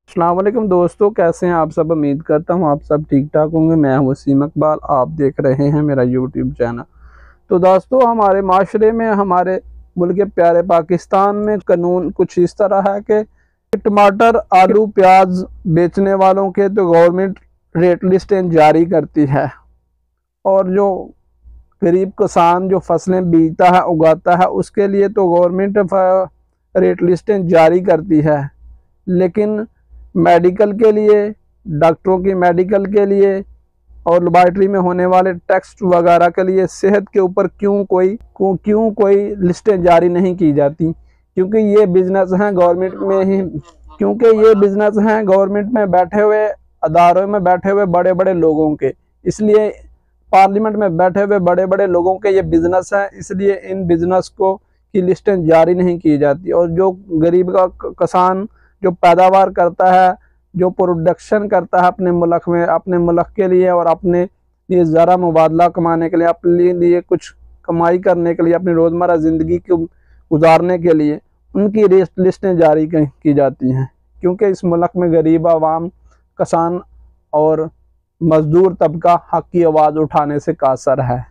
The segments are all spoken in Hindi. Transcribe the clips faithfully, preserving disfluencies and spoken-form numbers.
अस्सलाम वालेकुम दोस्तों, कैसे हैं आप सब। उम्मीद करता हूं आप सब ठीक ठाक होंगे। मैं हूं वसीम इकबाल, आप देख रहे हैं मेरा यूट्यूब चैनल। तो दोस्तों, हमारे माशरे में, हमारे मुल्क के प्यारे पाकिस्तान में कानून कुछ इस तरह है कि टमाटर, आलू, प्याज बेचने वालों के तो गवर्नमेंट रेट लिस्टें जारी करती है, और जो गरीब किसान जो फसलें बीजता है, उगाता है, उसके लिए तो गवर्नमेंट रेट लिस्टें जारी करती है। लेकिन मेडिकल के लिए, डॉक्टरों की मेडिकल के लिए और लेबॉरेटरी में होने वाले टेस्ट वगैरह के लिए सेहत के ऊपर क्यों कोई क्यों कोई लिस्टें जारी नहीं की जाती? क्योंकि ये बिजनेस हैं गवर्नमेंट में ही क्योंकि ये बिजनेस हैं गवर्नमेंट में बैठे हुए, अदारों में बैठे हुए बड़े बड़े लोगों के। इसलिए पार्लियामेंट में बैठे हुए बड़े बड़े लोगों के ये बिजनेस हैं, इसलिए इन बिजनेस को की लिस्टें जारी नहीं की जाती। और जो गरीब का किसान जो पैदावार करता है, जो प्रोडक्शन करता है अपने मुल्क में, अपने मुल्क के लिए और अपने लिए ज़रा मुबादला कमाने के लिए, अपने लिए कुछ कमाई करने के लिए, अपनी रोज़मर्रा ज़िंदगी को गुजारने के लिए, उनकी लिस्टें जारी की जाती हैं। क्योंकि इस मुल्क में गरीब आवाम, किसान और मजदूर तबका हक की आवाज़ उठाने से कासर है।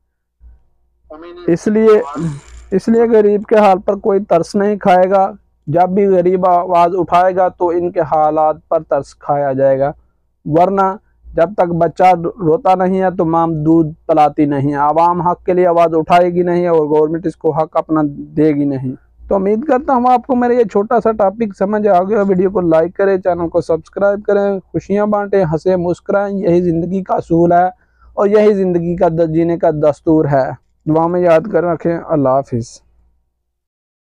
इसलिए इसलिए गरीब के हाल पर कोई तरस नहीं खाएगा। जब भी गरीब आवाज़ उठाएगा तो इनके हालात पर तरस खाया जाएगा, वरना जब तक बच्चा रोता नहीं है तो माँ दूध पिलाती नहीं है। आवाम हक के लिए आवाज़ उठाएगी नहीं और गवर्नमेंट इसको हक अपना देगी नहीं। तो उम्मीद करता हूँ आपको मेरा ये छोटा सा टॉपिक समझ आ गया। वीडियो को लाइक करें, चैनल को सब्सक्राइब करें, खुशियाँ बांटें, हंसे मुस्कुराएं। यही ज़िंदगी का असूल है और यही ज़िंदगी का जीने का दस्तूर है। दुआ में याद कर रखें। अल्लाह हाफिज़।